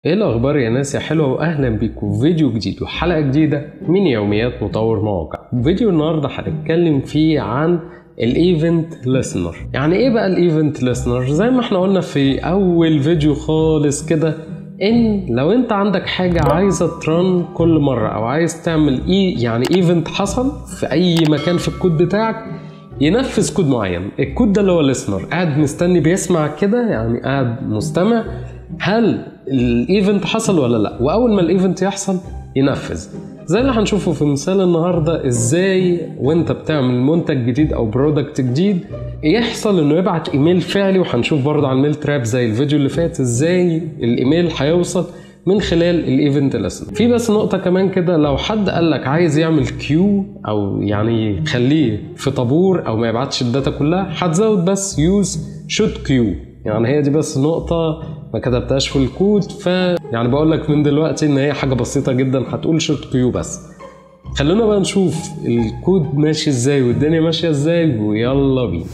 ايه الاخبار يا ناس يا حلوه، واهلا بيكم في فيديو جديد وحلقه جديده من يوميات مطور مواقع. فيديو النهارده هنتكلم فيه عن الايفنت ليسنر. يعني ايه بقى الايفنت ليسنر؟ زي ما احنا قلنا في اول فيديو خالص كده، ان لو انت عندك حاجه عايزه ترن كل مره او عايز تعمل يعني ايفنت حصل في اي مكان في الكود بتاعك ينفذ كود معين. الكود ده اللي هو الليسنر، قاعد مستني بيسمع كده، يعني قاعد مستمع هل الايفنت حصل ولا لا، واول ما الايفنت يحصل ينفذ. زي اللي هنشوفه في مثال النهارده، ازاي وانت بتعمل منتج جديد او برودكت جديد يحصل انه يبعت ايميل فعلي. وهنشوف برضه على الميل تراب زي الفيديو اللي فات ازاي الايميل هيوصل من خلال الايفنت ليسن. في بس نقطه كمان كده، لو حد قال لك عايز يعمل كيو او يعني يخليه في طابور او ما يبعتش الداتا كلها، هتزود بس يوز شوت كيو. يعني هي دي بس نقطه ما كتبتهاش في الكود، يعني بقول لك من دلوقتي ان هي حاجه بسيطه جدا، هتقول شوت كيو بس. خلونا بقى نشوف الكود ماشي ازاي والدنيا ماشيه ازاي، ويلا بينا.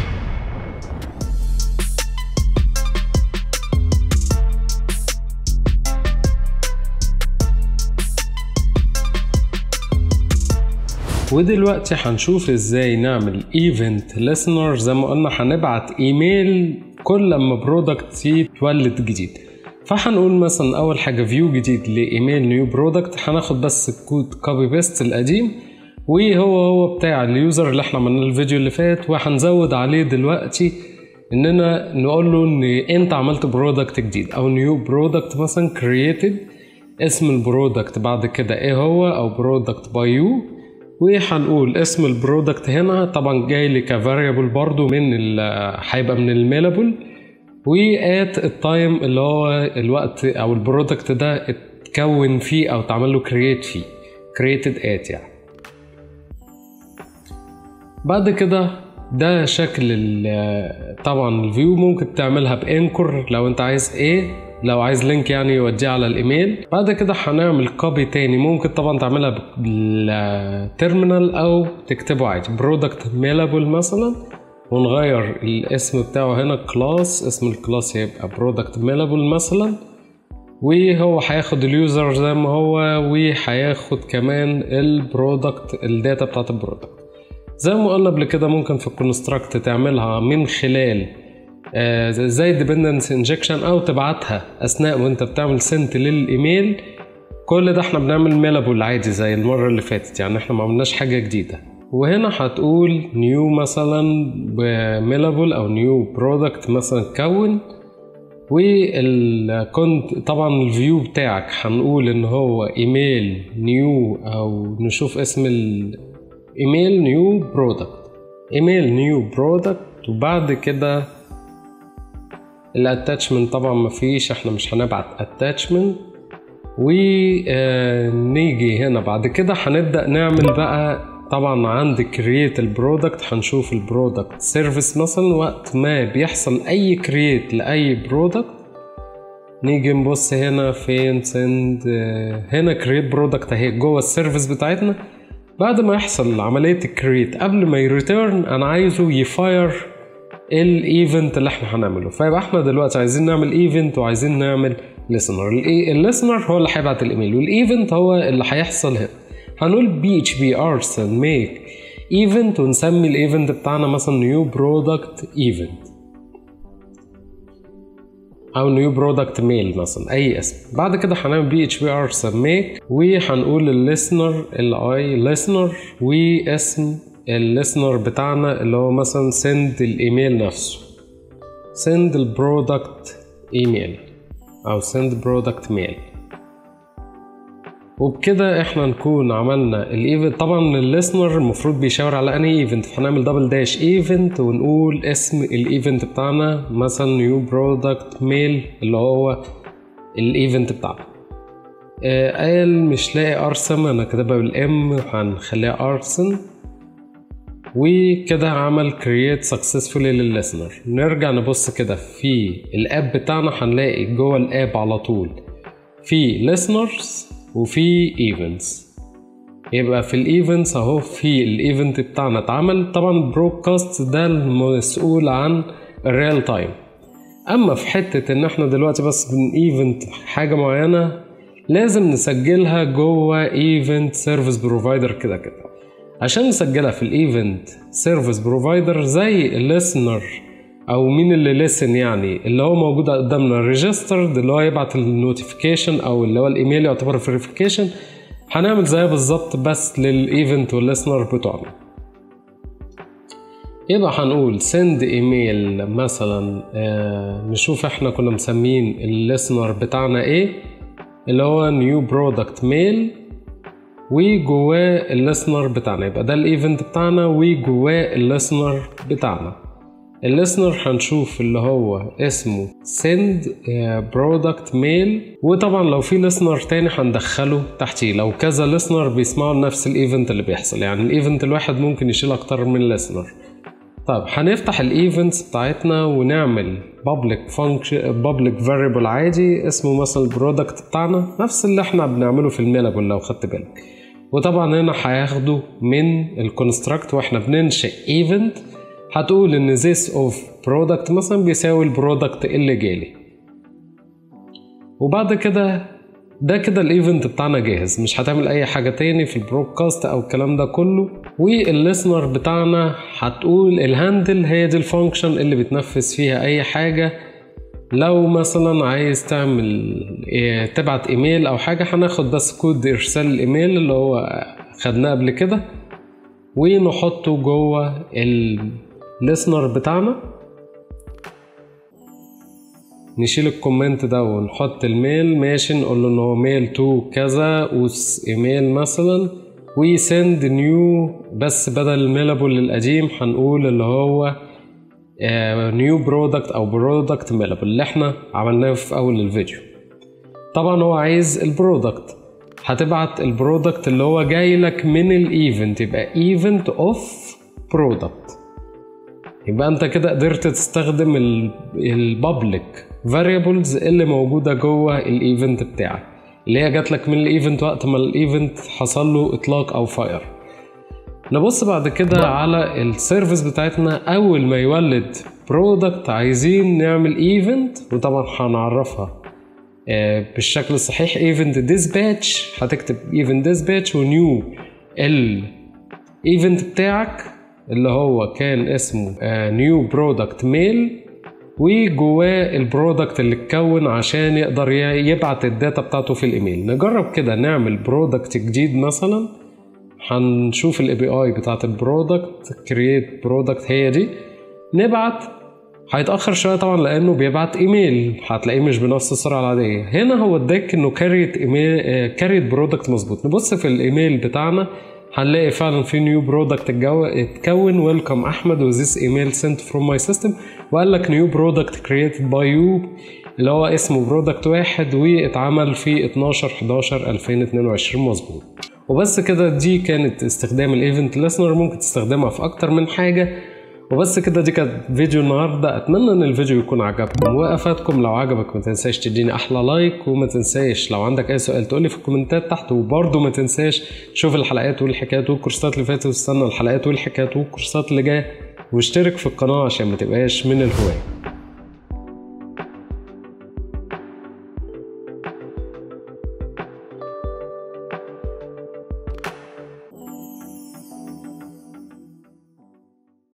ودلوقتي هنشوف ازاي نعمل ايفنت ليسنر. زي ما قلنا هنبعت ايميل كل لما برودكت يتولد جديد. فهنقول مثلا اول حاجه فيو جديد لايميل نيو برودكت، هناخد بس الكود كوبي بيست القديم وهو بتاع اليوزر اللي احنا عملناه الفيديو اللي فات، وهنزود عليه دلوقتي اننا نقول له ان انت عملت برودكت جديد او نيو برودكت مثلا كرييتد، اسم البرودكت بعد كده ايه هو او برودكت باي يو، وهنقول اسم البرودكت هنا طبعا جاي لي كفاريبل برضو من هيبقى من الميلابل، وات التايم اللي هو الوقت او البرودكت ده اتكون فيه او تعمل له كرييت فيه، كرييتد ات يعني. بعد كده ده شكل طبعا الفيو. ممكن تعملها بانكر لو انت عايز لو عايز لينك يعني يوديه على الايميل. بعد كده هنعمل كوبي تاني، ممكن طبعا تعملها بالتيرمينال او تكتبه عادي برودكت ميلابل مثلا، ونغير الاسم بتاعه هنا كلاس، اسم الكلاس هيبقى برودكت ميلابل مثلا، وهو هياخد اليوزر زي ما هو، وهياخد كمان البرودكت الداتا بتاعت البرودكت. زي ما قلنا قبل كده ممكن في الكونستراكت تعملها من خلال زي ديبندنس انجكشن، او تبعتها اثناء وانت بتعمل سنت للايميل. كل ده احنا بنعمل ميلابل عادي زي المره اللي فاتت، يعني احنا ما عملناش حاجه جديده. وهنا هتقول نيو مثلا ميلابل او نيو برودكت مثلا كون، والكونت طبعا الفيو بتاعك هنقول ان هو ايميل نيو، او نشوف اسم الايميل نيو برودكت، ايميل نيو برودكت. وبعد كده الاتاتشمنت طبعا مفيش، احنا مش هنبعت اتاتشمنت. ونيجي هنا بعد كده هنبدأ نعمل بقى طبعا عند كرييت البرودكت، هنشوف البرودكت سيرفيس مثلا. وقت ما بيحصل اي كرييت لاي برودكت نيجي نبص هنا فين سند، هنا كرييت برودكت اهي جوه السيرفيس بتاعتنا. بعد ما يحصل عملية الكرييت قبل ما يريتيرن انا عايزه يفاير الايفنت اللي احنا هنعمله. فيبقى احنا دلوقتي عايزين نعمل ايفنت وعايزين نعمل listener. الليسنر هو اللي هيبعت الايميل، والايفنت هو اللي هيحصل هنا. هنقول PHP artisan make event، ونسمي الايفنت بتاعنا مثلا new product event او new product mail مثلا، اي اسم. بعد كده هنعمل PHP artisan make، وهنقول الليسنر listener، واسم الليسنر بتاعنا اللي هو مثلا send الايميل نفسه، send البرودكت ايميل او send product mail. وبكده احنا نكون عملنا الايفنت. طبعا الليسنر المفروض بيشاور على انهي ايفنت، فهنعمل دبل داش ايفنت ونقول اسم الايفنت بتاعنا مثلا نيو برودكت ميل اللي هو الايفنت بتاعنا. قال مش لاقي ارسم، انا كاتبها بالام هنخليها ارسن. وكده عمل create successfully للlistener. نرجع نبص كده في الاب بتاعنا، هنلاقي جوه الاب على طول في listeners وفي events. يبقى في الايفنتس اهو في الايفنت بتاعنا اتعمل. طبعا البرودكاست ده المسؤول عن الريال تايم، اما في حتة ان احنا دلوقتي بس بن ايفنت حاجة معينة لازم نسجلها جوه ايفنت سيرفيس بروفايدر كده. عشان نسجلها في الايفنت سيرفيس بروفايدر زي الليسنر او مين اللي ليسن، يعني اللي هو موجود قدامنا ريجسترد اللي هو يبعت النوتيفيكيشن او اللي هو الايميل يعتبر فيريفيكيشن، هنعمل زيها بالظبط بس للايفنت والليسنر بتوعنا. يبقى هنقول send ايميل مثلا، نشوف احنا كنا مسمين الليسنر بتاعنا ايه، اللي هو new product mail، وجواه الليسنر بتاعنا. يبقى ده الايفنت بتاعنا وجواه الليسنر بتاعنا. الليسنر هنشوف اللي هو اسمه send product mail، وطبعا لو في ليسنر تاني هندخله تحتيه لو كذا ليسنر بيسمعوا نفس الايفنت اللي بيحصل، يعني الايفنت الواحد ممكن يشيل اكتر من ليسنر. طيب هنفتح الايفنتس بتاعتنا ونعمل public variable عادي اسمه مثلا البرودكت بتاعنا، نفس اللي احنا بنعمله في الميلابل لو خدت بالك. وطبعا هنا هياخده من الكونستراكت واحنا بننشئ ايفنت، هتقول ان this of product مثلا بيساوي البرودكت اللي جالي. وبعد كده ده كده الايفنت بتاعنا جاهز، مش هتعمل اي حاجة تاني في البرودكاست او الكلام ده كله. والليسنر بتاعنا هتقول الهاندل هي دي الفانكشن اللي بتنفذ فيها اي حاجة. لو مثلا عايز تبعت ايميل او حاجة هناخد بس كود ارسال الايميل اللي هو خدناه قبل كده ونحطه جوه الليسنر بتاعنا. نشيل الكومنت ده ونحط الميل ماشي، نقول له ان هو ميل تو كذا ايميل مثلا، وسند نيو، بس بدل الميلابل القديم هنقول اللي هو نيو برودكت او برودكت ميلابل اللي احنا عملناه في اول الفيديو. طبعا هو عايز البرودكت، هتبعت البرودكت اللي هو جاي لك من الايفنت، يبقى ايفنت اوف برودكت. يبقى انت كده قدرت تستخدم البابليك فاريبلز اللي موجوده جوه الايفنت بتاعك، اللي هي جات لك من الايفنت وقت ما الايفنت حصل له اطلاق او فاير. نبص بعد كده على السيرفيس بتاعتنا. اول ما يولد برودكت عايزين نعمل ايفنت، وطبعا هنعرفها بالشكل الصحيح. ايفنت ديسباتش، هتكتب ايفنت ديسباتش ونيو الايفنت بتاعك اللي هو كان اسمه نيو برودكت ميل، وجواه البرودكت اللي اتكون عشان يقدر يبعت الداتا بتاعته في الايميل. نجرب كده نعمل برودكت جديد مثلا، هنشوف الاي بي اي بتاعت البرودكت كرييت برودكت، هي دي نبعت. هيتاخر شويه طبعا لانه بيبعت ايميل، هتلاقيه مش بنفس السرعه العاديه. هنا هو اداك انه كاريت ايميل كاريت برودكت مظبوط. نبص في الايميل بتاعنا هنلاقي فعلا في نيو برودكت اتكون، ويلكم احمد وذيس ايميل سنت فروم ماي سيستم، وقال لك نيو برودكت كرييتد باي يو اللي هو اسمه برودكت 1 واتعمل في 12/11/2022 مظبوط. وبس كده، دي كانت استخدام الايفنت ليسنر، ممكن تستخدمها في اكتر من حاجه. وبس كده، دي كانت فيديو النهارده. اتمنى ان الفيديو يكون عجبكم وافادكم. لو عجبك ما تنساش تديني احلى لايك، وما تنساش لو عندك اي سؤال تقولي في الكومنتات تحت. وبرضه ما تنساش تشوف الحلقات والحكايات والكورسات اللي فاتت، واستنى الحلقات والحكايات والكورسات اللي جايه، واشترك في القناه عشان ما تبقاش من الهواة.